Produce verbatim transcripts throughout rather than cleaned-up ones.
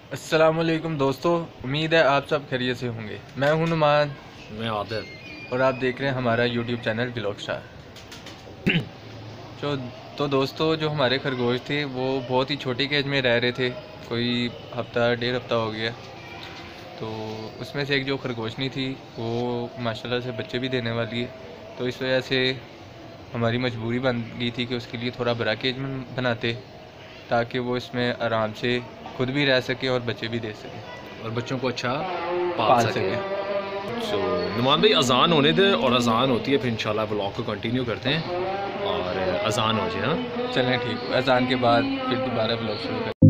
अस्सलामुअलैकुम दोस्तों, उम्मीद है आप सब खैरियत से होंगे। मैं हूं नुमान मैं आदिल। और आप देख रहे हैं हमारा यूट्यूब चैनल व्लॉग स्टार। जो तो दोस्तों, जो हमारे खरगोश थे वो बहुत ही छोटी केज में रह रहे थे। कोई हफ्ता डेढ़ हफ्ता हो गया। तो उसमें से एक जो खरगोशनी थी वो माशाल्लाह से बच्चे भी देने वाली है। तो इस वजह से हमारी मजबूरी बन गई थी कि उसके लिए थोड़ा बड़ा केज बनाते, ताकि वो इसमें आराम से खुद भी रह सके और बच्चे भी दे सके, और बच्चों को अच्छा पाल पाल सके। सके। सो नुमान भाई, अजान होने दे, और अजान होती है फिर इंशाल्लाह व्लॉग को कंटिन्यू करते हैं। और अजान हो जाए। हाँ, चलें ठीक, अजान के बाद फिर दोबारा ब्लॉग शुरू करें।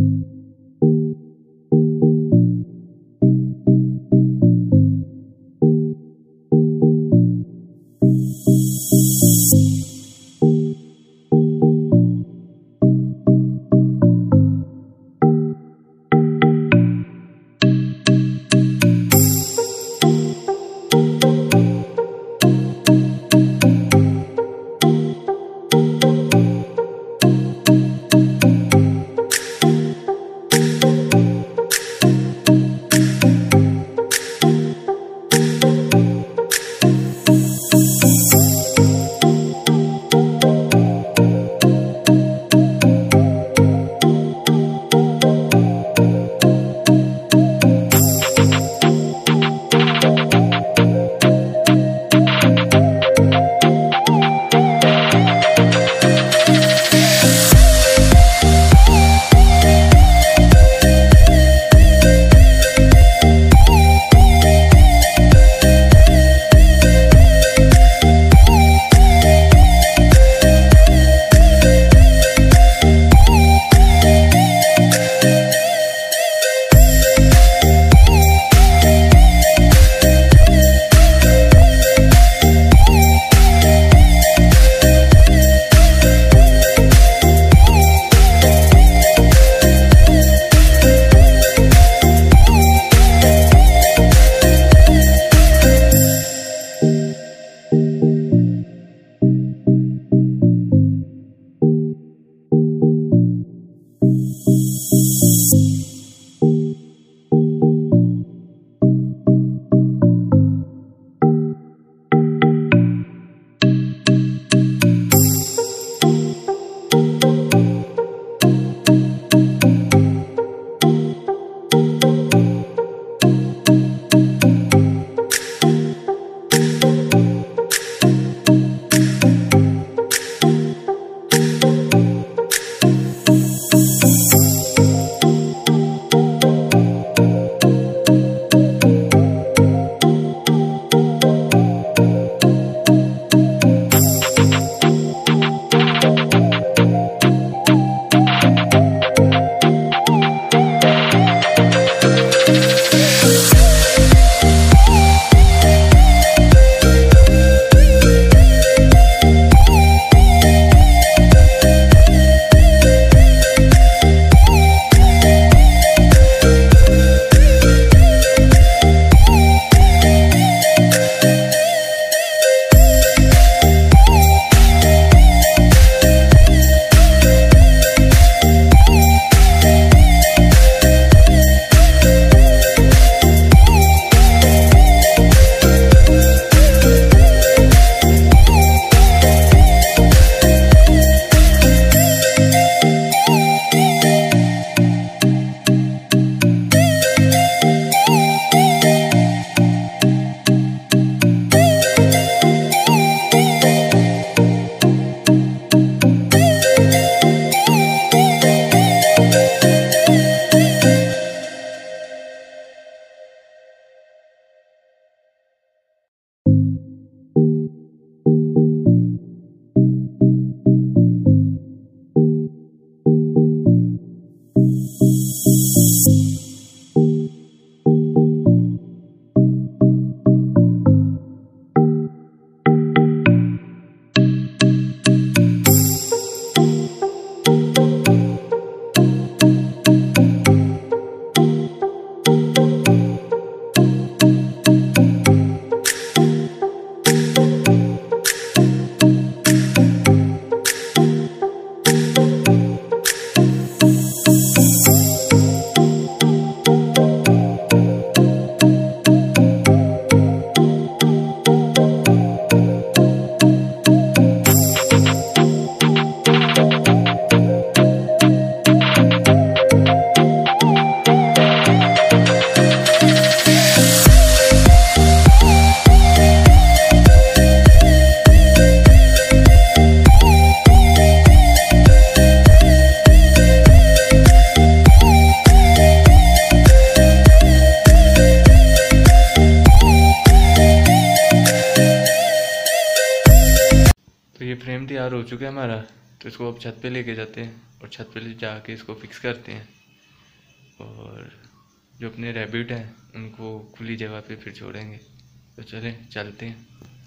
बार हो चुका है हमारा, तो इसको अब छत पे लेके जाते हैं और छत पे ले जाके इसको फिक्स करते हैं, और जो अपने रैबिट हैं उनको खुली जगह पे फिर छोड़ेंगे। तो चलें चलते हैं।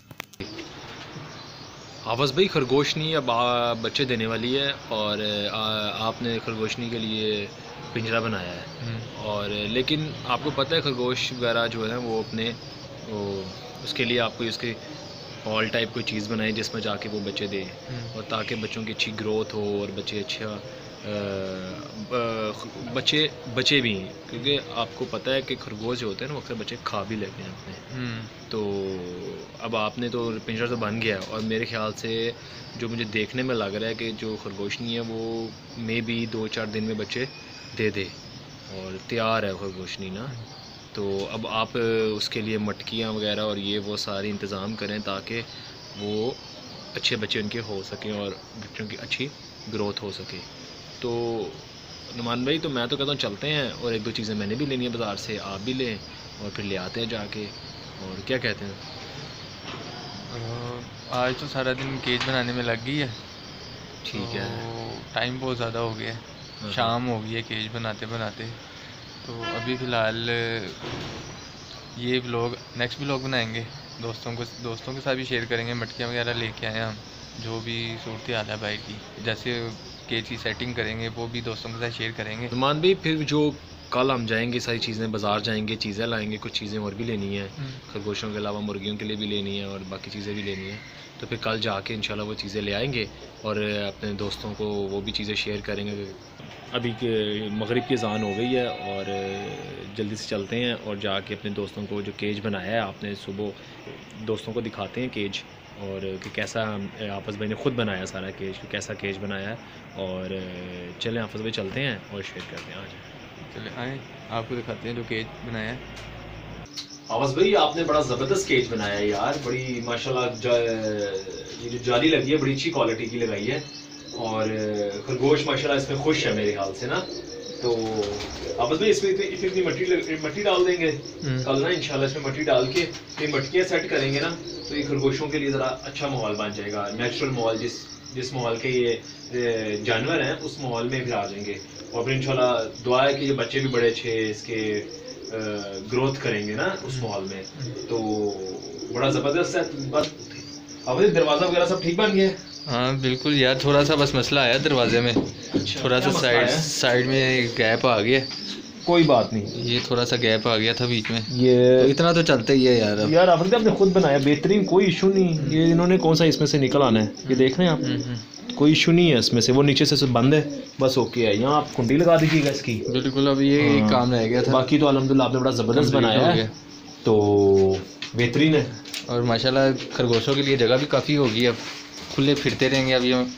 आवाज़ भाई खरगोशनी अब आ- बच्चे देने वाली है, और आ, आपने खरगोशनी के लिए पिंजरा बनाया है, और लेकिन आपको पता है खरगोश वगैरह जो है वो अपने वो उसके लिए आपको उसके हॉल टाइप कोई चीज़ बनाई जिसमें जाके वो बच्चे दें, और ताकि बच्चों की अच्छी ग्रोथ हो और बच्चे अच्छा आ, ब- बच्चे बच्चे भी, क्योंकि आपको पता है कि खरगोश जो होते हैं ना वो अक्सर बच्चे खा भी लेते हैं अपने। तो अब आपने तो पिंजरा तो बन गया, और मेरे ख्याल से जो मुझे देखने में लग रहा है कि जो खरगोशनी है वो मे बी दो चार दिन में बच्चे दे दे और तैयार है खरगोशनी ना। तो अब आप उसके लिए मटकियाँ वगैरह और ये वो सारे इंतज़ाम करें ताकि वो अच्छे बच्चे उनके हो सकें और बच्चों की अच्छी ग्रोथ हो सके। तो नुमान भाई, तो मैं तो कहता हूँ चलते हैं, और एक दो चीज़ें मैंने भी लेनी है बाज़ार से, आप भी लें और फिर ले आते हैं जाके, और क्या कहते हैं। आज तो सारा दिन केज बनाने में लग गई है, ठीक है, टाइम बहुत ज़्यादा हो गया है, शाम हो गई है केज बनाते बनाते। तो अभी फ़िलहाल ये व्लॉग, नेक्स्ट व्लॉग बनाएंगे, दोस्तों को दोस्तों के साथ भी शेयर करेंगे। मटकियाँ वगैरह लेके आए हम, जो भी सूरत हाल है बाइक की, जैसे केज की सेटिंग करेंगे वो भी दोस्तों के साथ शेयर करेंगे। नुमान भाई, फिर जो कल हम जाएंगे सारी चीज़ें बाज़ार जाएंगे, चीज़ें लाएंगे, कुछ चीज़ें और भी लेनी है, खरगोशों के अलावा मुर्गियों के लिए भी लेनी है और बाकी चीज़ें भी लेनी है। तो फिर कल जाके इंशाल्लाह वो चीज़ें ले आएंगे और अपने दोस्तों को वो भी चीज़ें शेयर करेंगे। अभी के मगरिब की अज़ान हो गई है और जल्दी से चलते हैं और जाके अपने दोस्तों को जो केज बनाया है आपने सुबह दोस्तों को दिखाते हैं केज, और कि कैसा आपस भाई ने ख़ुद बनाया सारा केज, कि कैसा केज बनाया है। और चलें आपस भाई चलते हैं और शेयर करते हैं। आ जाए, चले आए, आपको दिखाते हैं जो केज बनाया है। आवाज़ भाई, आपने बड़ा ज़बरदस्त केज बनाया है यार, बड़ी माशाल्लाह जा, ये जो जाली लगी है बड़ी अच्छी क्वालिटी की लगाई है, और खरगोश माशाल्लाह इसमें खुश है मेरे ख्याल से ना। तो आवाज़ भाई, इसमें इतनी इतनी इतनी मट्टी मट्टी डाल देंगे कल ना इंशाल्लाह, इसमें मट्टी डाल के ये मटकियाँ सेट करेंगे ना, तो ये खरगोशों के लिए ज़रा अच्छा माहौल बन जाएगा, नेचुरल माहौल, जिस जिस माहौल के ये जानवर हैं उस माहौल में भी आ जाएंगे। और फिर इंशाल्लाह दुआ है कि ये बच्चे भी बड़े अच्छे इसके ग्रोथ करेंगे ना उस माहौल में। तो बड़ा ज़बरदस्त है। बस अब दरवाज़ा वगैरह सब ठीक बन गया? हाँ बिल्कुल यार, थोड़ा सा बस मसला आया दरवाजे में। अच्छा, थोड़ा सा साइड साइड में गैप आ गया। कोई बात नहीं, ये थोड़ा सा गैप आ गया था बीच में, ये तो इतना तो चलता ही है यार। अब यार आपने आपने खुद बनाया बेहतरीन, कोई इशू नहीं। ये इन्होंने कौन सा इसमें से निकल आना है, ये देख रहे हैं आप, कोई इशू नहीं है इसमें से, वो नीचे से बंद है बस, ओके है। यहाँ आप कुंडी लगा दीजिएगा इसकी। बिल्कुल, अब ये हाँ। काम रह गया था, बाकी तो अल्हम्दुलिल्लाह आपने बड़ा ज़बरदस्त बनाया है, तो बेहतरीन है। और माशाल्लाह खरगोशों के लिए जगह भी काफ़ी होगी, अब खुले फिरते रहेंगे। अब ये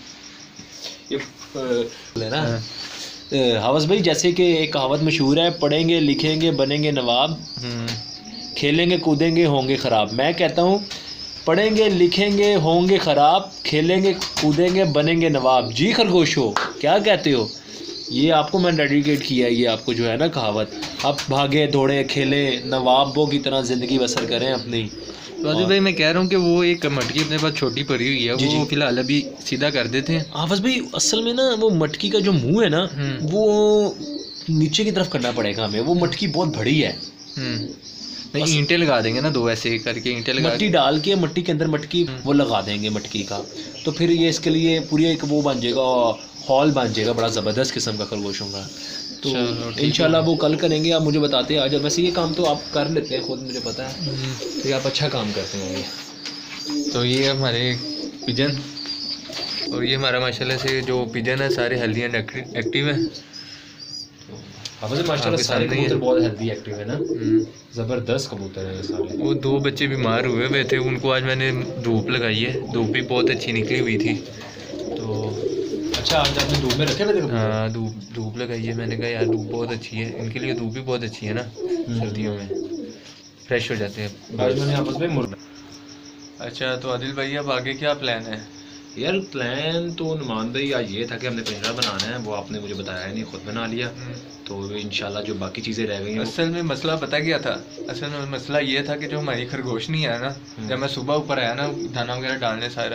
ये ना हवस भाई, जैसे कि एक कहावत मशहूर है, पढ़ेंगे लिखेंगे बनेंगे नवाब, खेलेंगे कूदेंगे होंगे ख़राब। मैं कहता हूँ पढ़ेंगे लिखेंगे होंगे ख़राब, खेलेंगे कूदेंगे बनेंगे नवाब। जी खरगोशो, क्या कहते हो? ये आपको मैंने डेडिकेट किया है, ये आपको जो है ना कहावत। आप भागे दौड़े खेले नवाबों की तरह ज़िंदगी बसर करें अपनी। तो अभी भाई मैं कह रहा हूँ कि वो एक मटकी अपने पास छोटी पड़ी हुई है, वो फिलहाल अभी सीधा कर देते हैं। आवाज़ भाई, असल में ना वो मटकी का जो मुंह है ना वो नीचे की तरफ करना पड़ेगा हमें, वो मटकी बहुत बड़ी है। नहीं, ईंटें लगा देंगे ना, दो ऐसे करके ईंटें लगा, मट्टी डाल के मट्टी के अंदर मटकी वो लगा देंगे मटकी का, तो फिर ये इसके लिए पूरी एक वो बन जाएगा, हॉल बन जाएगा बड़ा ज़बरदस्त किस्म का खरगोशों का। तो इंशाल्लाह वो कल करेंगे। आप मुझे बताते हैं आज। वैसे ये काम तो आप कर लेते हैं खुद, मुझे पता है, तो आप अच्छा काम करते हैं। तो ये हमारे पिजन, और ये हमारा माशाल्लाह से जो पिजन है सारे हेल्दी एंड एक्टिव है। माशाल्लाह सारे कबूतर बहुत हेल्दी एक्टिव है ना, ज़बरदस्त कबूतर है सारे। वो दो बच्चे बीमार हुए हुए थे, उनको आज मैंने धूप लगाई है, धूप भी बहुत अच्छी निकली हुई थी। तो अच्छा, आज आपने धूप में रखे हुए थे? हाँ, धूप धूप लगाई है। मैंने कहा यार धूप बहुत अच्छी है, इनके लिए धूप भी बहुत अच्छी है ना, सर्दियों में फ्रेश हो जाते हैं। आज मैंने आपस में मुर्गा। अच्छा, तो आदिल भाई अब आगे क्या प्लान है? यार प्लान तो नुमान भाई आज ये था कि हमने पिंजरा बनाना है, वो आपने मुझे बताया नहीं, खुद बना लिया। तो इंशाल्लाह जो बाकी चीज़ें रह गई हैं, असल में मसला पता क्या था? असल में मसला ये था कि जो हमारी खरगोशनी है ना, जब मैं सुबह ऊपर आया ना दाना वगैरह डालने सारा,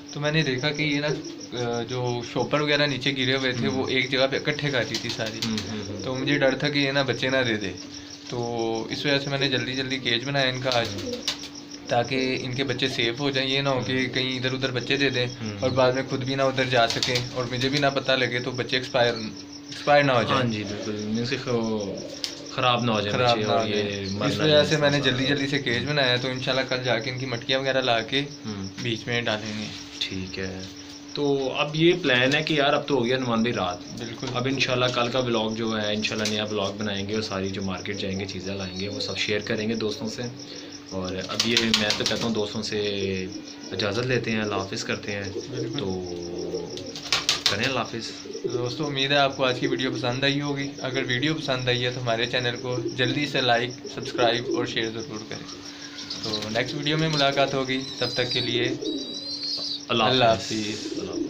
तो मैंने देखा कि ये ना जो शॉपर वगैरह नीचे गिरे हुए थे वो एक जगह पे इकट्ठे कर दी थी सारी। तो मुझे डर था कि ये ना बच्चे ना दे दे, तो इस वजह से मैंने जल्दी जल्दी केज बनाया इनका आज, ताकि इनके बच्चे सेफ हो जाएं। ये ना हो कि कहीं इधर उधर बच्चे दे दें और बाद में खुद भी ना उधर जा सकें और मुझे भी ना पता लगे तो बच्चे एक्सपायर एक्सपायर ना हो जाए। हाँ जी बिल्कुल, मीन्स ख़राब ना हो जाए खराब ना हो ये जाए। इस वजह से मैंने जल्दी जल्दी से केज बनाया, तो इंशाल्लाह कल जाके इनकी मटकियाँ वगैरह ला के बीच में डालेंगे। ठीक है, तो अब ये प्लान है कि यार अब तो हो गया नुमान भाई रात, बिल्कुल। अब इंशाल्लाह कल का ब्लॉग जो है इंशाल्लाह नया ब्लॉग बनाएंगे और सारी जो मार्केट जाएंगे चीज़ें लाएंगे वो सब शेयर करेंगे दोस्तों से। और अब ये मैं तो कहता हूँ दोस्तों से इजाज़त लेते हैं, अल्लाह हाफ़िज़ करते हैं, तो करें अल्लाह हाफ़िज़। दोस्तों उम्मीद है आपको आज की वीडियो पसंद आई होगी। अगर वीडियो पसंद आई है तो हमारे चैनल को जल्दी से लाइक, सब्सक्राइब और शेयर ज़रूर करें। तो नेक्स्ट वीडियो में मुलाकात होगी, तब तक के लिए अल्लाह हाफ़िज़।